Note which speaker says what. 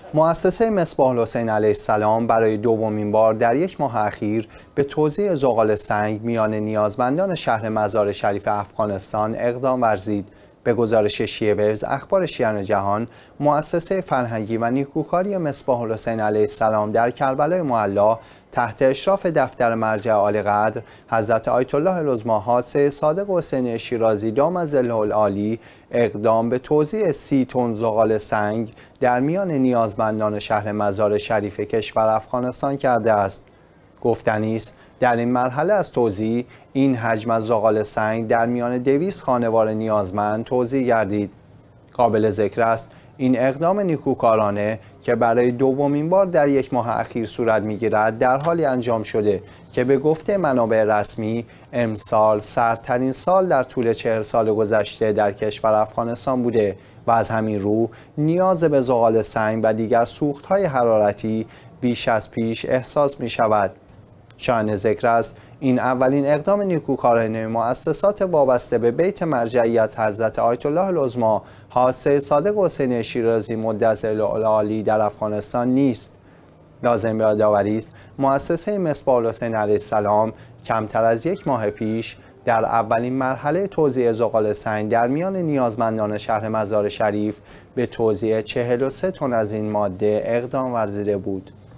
Speaker 1: مؤسسه مصباح الحسین علیه السلام برای دومین بار در یک ماه اخیر به توزیع زغال سنگ میان نیازمندان شهر مزار شریف افغانستان اقدام ورزید. به گزارش شیعه ویوز اخبار شیعیان جهان، مؤسسه فرهنگی و نیکوکاری مصباح الحسین علیه السلام در کربلای معلی تحت اشراف دفتر مرجع عالی‌قدر حضرت آیت الله العظمی حادثه صادق حسین شیرازی دام ظله العالی اقدام به توزیع 30 تن زغال سنگ در میان نیازمندان شهر مزار شریف کشور افغانستان کرده است. گفتنی است در این مرحله از توزیع این حجم از زغال سنگ در میان 200 خانوار نیازمند توزیع گردید. قابل ذکر است این اقدام نیکوکارانه که برای دومین بار در یک ماه اخیر صورت می‌گیرد در حالی انجام شده که به گفته منابع رسمی امسال سردترین سال در طول 40 سال گذشته در کشور افغانستان بوده و از همین رو نیاز به زغال سنگ و دیگر سوخت‌های حرارتی بیش از پیش احساس می‌شود. شایان ذکر است این اولین اقدام نیکوکارانه مؤسسات وابسته به بیت مرجعیت حضرت آیت الله العظمی حادثه صادق حسین شیرازی مدظل العالی در افغانستان نیست. لازم به یادآوری است مؤسسه مصباح الحسین علیه السلام کمتر از یک ماه پیش در اولین مرحله توزیع زغال سنگ در میان نیازمندان شهر مزار شریف به توزیع 43 تن از این ماده اقدام ورزیده بود.